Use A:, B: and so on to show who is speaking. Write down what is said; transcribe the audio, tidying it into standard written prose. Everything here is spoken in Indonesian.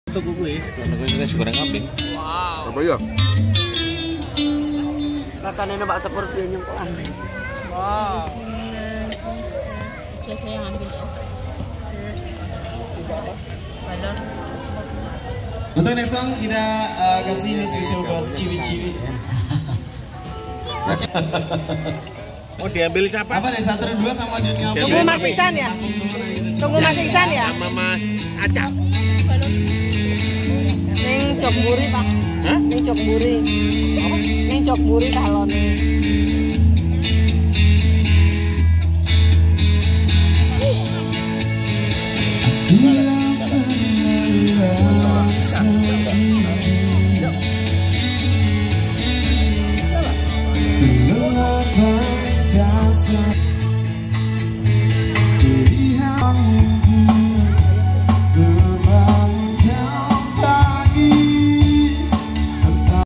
A: Tuku kuwi, nasi goreng kambing.
B: Wow. Apa ya?
C: Rasanya bakso seperti nyengkolan.
B: Wow.
D: Saya yang ambil ya. Balon.
E: Untuk next song kita kasih ini spesial buat ciwi-ciwi.
A: Oh diambil siapa?
E: Apa deh satu dua sama dunia?
C: Tunggu Mas Iksan ya? Tunggu Mas Iksan ya?
A: Sama Mas Aca.
C: Neng Cok Buri Pak.
A: Hah?
C: Neng Cok Buri. Apa? Neng Cok Buri kalone.
E: Dua